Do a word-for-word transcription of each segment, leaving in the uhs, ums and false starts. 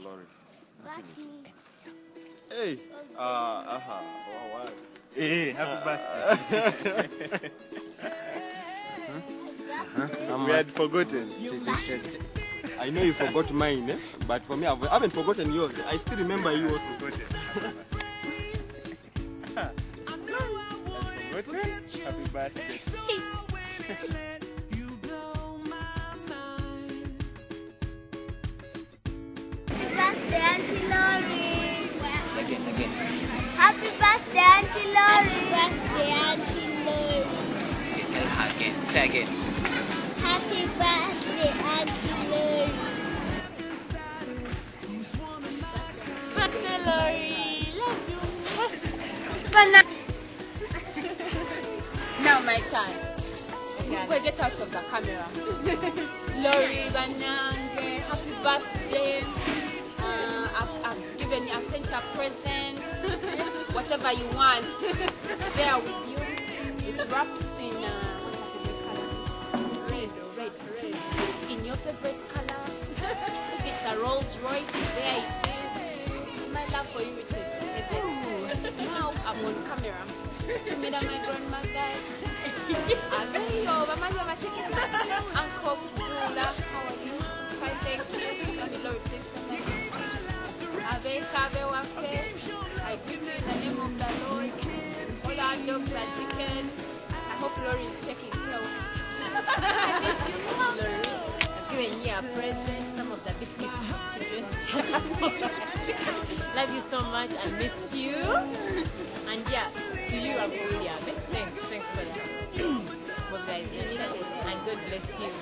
Lori. That's me. Hey. Uh, uh-huh. Oh, wow. Hey, happy birthday. Huh? We had forgotten. I know you forgot mine, eh? But for me, I haven't forgotten yours. I still remember you also. Forgotten. Forgotten? Happy birthday. Happy birthday, Auntie Lori. Again, again. Happy birthday, Auntie Lori. Happy birthday, Auntie Lori. Okay, tell her again. Say again. Happy birthday, Auntie Lori. Birthday, Lori. Love you. Banana. Now my time. We'll get out of the camera. Lori Banyange, happy birthday. Uh, I've, I've given you, I've sent you a present. Whatever you want, it's there with you. It's wrapped in uh, what's red, red, red. In your favorite color. If it's a Rolls Royce, there it is. See my love for you, which is heaven. Now I'm on camera. To meet my grandmother. Abeyo, Mama, Uncle Buddha, how are you? Fine, thank you. Let me Lord, please. Abe, Kabe, Wafe. I greet you in the name of the Lord. All our dogs are chicken. I hope Lori is taking care of you. I miss you, Lori. I've given you a present. Some of the biscuits from Children's Church. Love you so much. I miss you. And yeah, to you, I'm really happy. Thanks, thanks for that. Mobilization, and God bless you.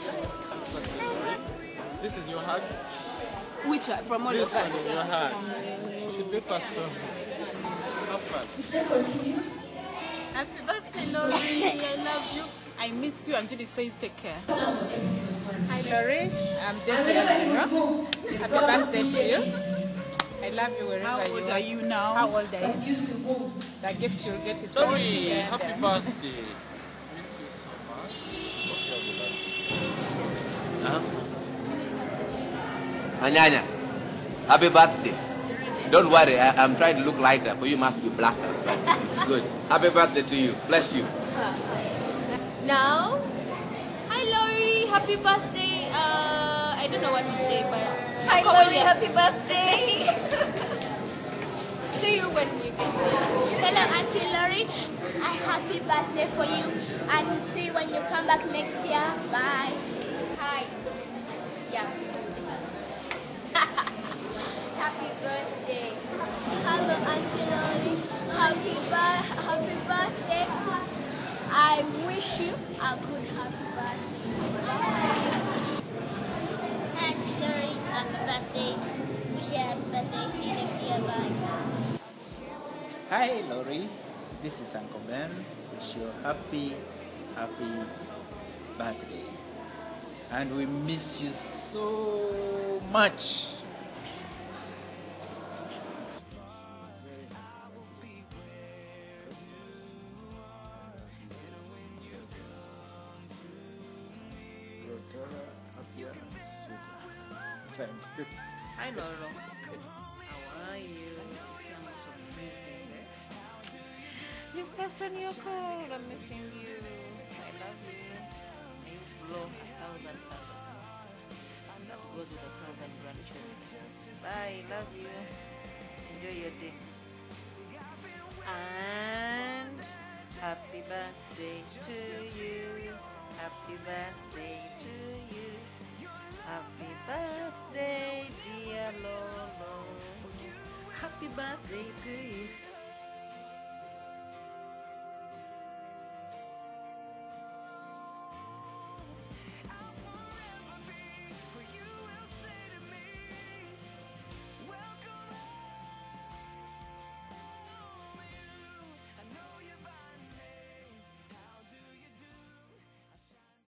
This is your hug? Which one? From all This of one us? is your hug. You should be faster. Have fun. Happy birthday, Lori. I love you. I miss you. Angeli says take care. Hi, Lori. I'm Debbie Azura. Happy birthday to you. I love you wherever How you old are. are you now? How old are you? The gift you'll get it. Lori, Yeah, happy and, birthday. Miss you so much. Hope you have a lovely day. Anyanya, happy birthday. Don't worry, I, I'm trying to look lighter. For you, must be blacker, but it's good. Happy birthday to you. Bless you. Now, hi Lori, happy birthday. Uh, I don't know what to say, but Hi, Lori. Happy birthday. see you when we get there. Hello, Auntie Lori. A happy birthday for you. And see you when you come back next year. Bye. Hi. Yeah. Happy birthday. Hello, Auntie Lori. Happy, bir- happy birthday. I wish you a good happy birthday. Bye. Auntie Lori, happy birthday. Wish you a happy birthday. See you next year. Bye. Hi Lori, this is Uncle Ben. Wish you a happy, happy birthday. And we miss you so much. Thank you. Hi, Loro. How are you? Sound so freezing. You've passed on your cold. I'm missing you. I love you. May you blow a thousand thousand. Go to the thousand grandchildren. Bye. Love you. Enjoy your day. And happy birthday to you. Happy birthday to you. Happy birthday, dear Lolo. Happy birthday to you.